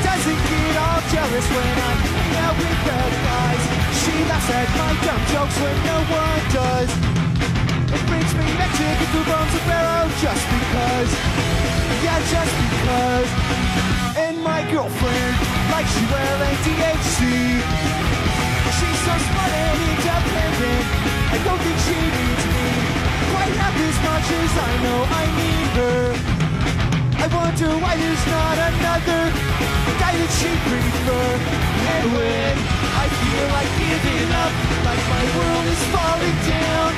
doesn't get all jealous when I hang out with the guys. She laughs at my dumb jokes when no one does. It brings me Mexican food from sombrero just because. Yeah, just because. And my girlfriend likes she wearing THC. She's so smart and independent, I don't think she needs me quite half as much as I know I need her. I wonder why there's not another guy that she'd prefer. And when I feel like giving up, like my world is falling down,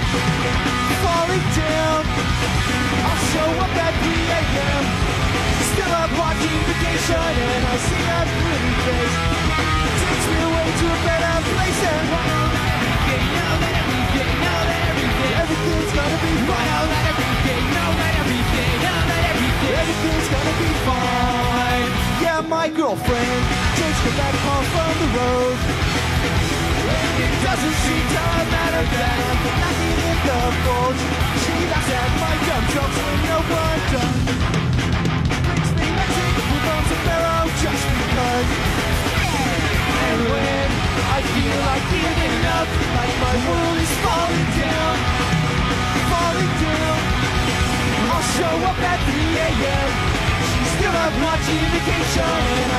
I'll show up at 3 a.m. Still up watching Vacation, and I see that pretty face. Takes me away to a better place, and know that everything's gonna be fine. Know that everything's gonna be fine. Yeah, my girlfriend takes me back home from the road. It doesn't seem to matter that I'm knocking in the bulge. She laughs at my dumb jokes when no one does. Brings me Mexican food from sombrero just because. And when I feel like giving up, like my world is falling down, I'll show up at 3 a.m. She's still up watching Vacation.